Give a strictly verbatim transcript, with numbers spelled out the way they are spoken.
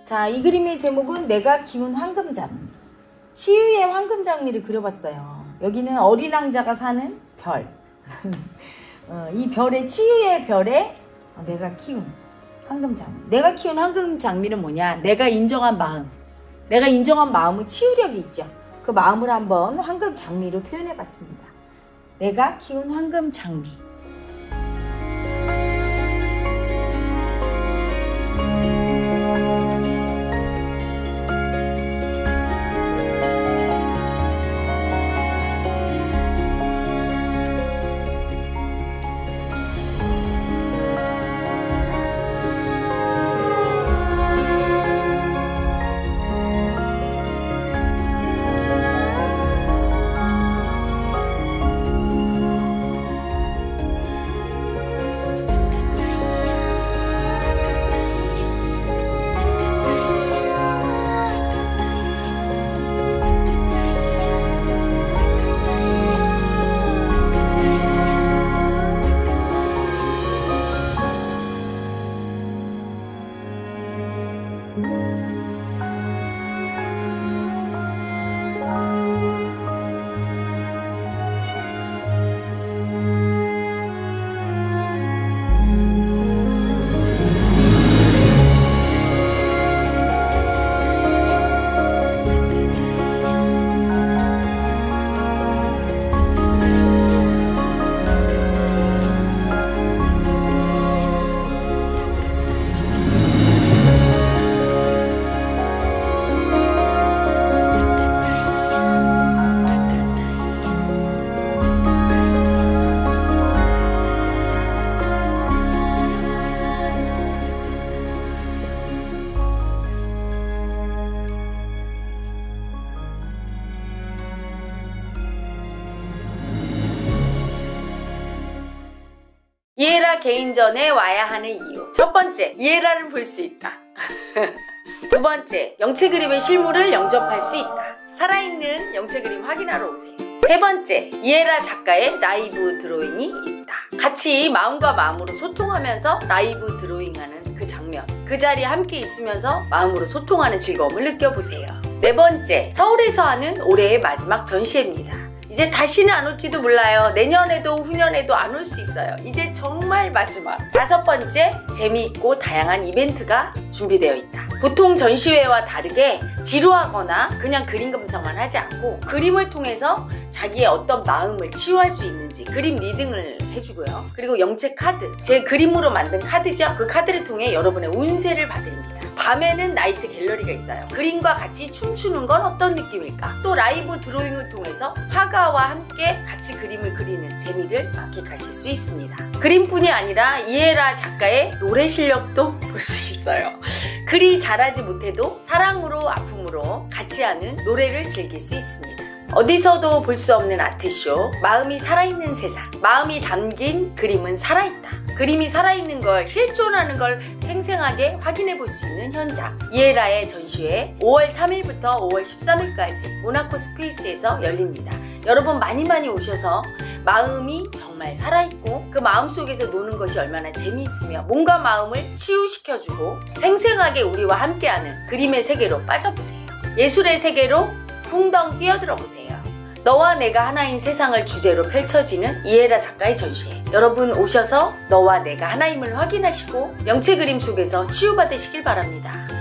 자, 이 그림의 제목은 내가 키운 황금장미. 치유의 황금장미를 그려봤어요. 여기는 어린 왕자가 사는 별. 어, 이 별의, 치유의 별에 내가 키운 황금장미. 내가 키운 황금장미는 뭐냐? 내가 인정한 마음. 내가 인정한 마음은 치유력이 있죠. 그 마음을 한번 황금장미로 표현해봤습니다. 내가 키운 황금장미. 이에라 개인전에 와야 하는 이유. 첫 번째, 이에라를 볼 수 있다. 두 번째, 영체 그림의 실물을 영접할 수 있다. 살아있는 영체 그림 확인하러 오세요. 세 번째, 이에라 작가의 라이브 드로잉이 있다. 같이 마음과 마음으로 소통하면서 라이브 드로잉하는 그 장면, 그 자리에 함께 있으면서 마음으로 소통하는 즐거움을 느껴보세요. 네 번째, 서울에서 하는 올해의 마지막 전시회입니다. 이제 다시는 안 올지도 몰라요. 내년에도 후년에도 안 올 수 있어요. 이제 정말 마지막. 다섯 번째, 재미있고 다양한 이벤트가 준비되어 있다. 보통 전시회와 다르게 지루하거나 그냥 그림 감상만 하지 않고 그림을 통해서 자기의 어떤 마음을 치유할 수 있는지 그림 리딩을 해주고요. 그리고 영체 카드, 제 그림으로 만든 카드죠. 그 카드를 통해 여러분의 운세를 봐드립니다. 밤에는 나이트 갤러리가 있어요. 그림과 같이 춤추는 건 어떤 느낌일까? 또 라이브 드로잉을 통해서 화가와 함께 같이 그림을 그리는 재미를 만끽하실 수 있습니다. 그림뿐이 아니라 이에라 작가의 노래 실력도 볼 수 있어요. 글이 잘하지 못해도 사랑으로 아픔으로 같이 하는 노래를 즐길 수 있습니다. 어디서도 볼 수 없는 아트쇼, 마음이 살아있는 세상. 마음이 담긴 그림은 살아있다. 그림이 살아있는 걸, 실존하는 걸 생생하게 확인해 볼 수 있는 현장. 이에라의 전시회 오월 삼일부터 오월 십삼일까지 모나코 스페이스에서 열립니다. 여러분 많이 많이 오셔서 마음이 정말 살아있고 그 마음속에서 노는 것이 얼마나 재미있으며 몸과 마음을 치유시켜주고 생생하게 우리와 함께하는 그림의 세계로 빠져보세요. 예술의 세계로 풍덩 뛰어들어 보세요. 너와 내가 하나인 세상을 주제로 펼쳐지는 이에라 작가의 전시회. 여러분 오셔서 너와 내가 하나임을 확인하시고 영체 그림 속에서 치유받으시길 바랍니다.